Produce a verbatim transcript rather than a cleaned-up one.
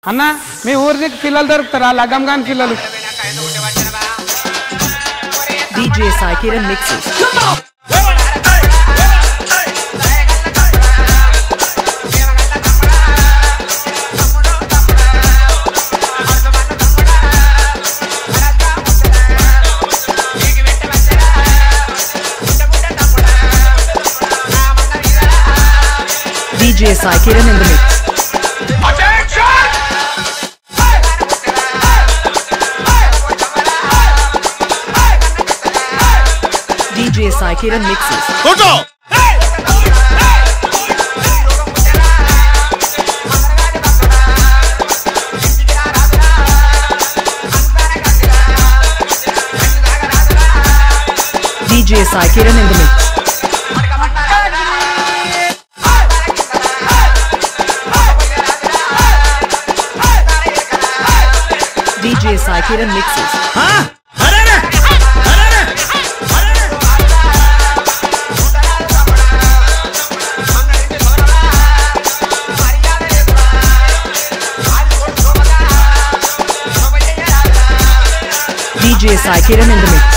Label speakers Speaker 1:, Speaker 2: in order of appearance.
Speaker 1: అన్నా మీ ఊరికి పిల్లలు దొరుకుతారా లగ్గం గాని పిల్లలు
Speaker 2: D J Sai Kiran mixes D J Sai Kiran in the mix. D J Sai Kiran mixes. Photo. D J Sai Kiran in the mix. D J Sai Kiran mixes. Huh? D J Sai Kiran in the mix.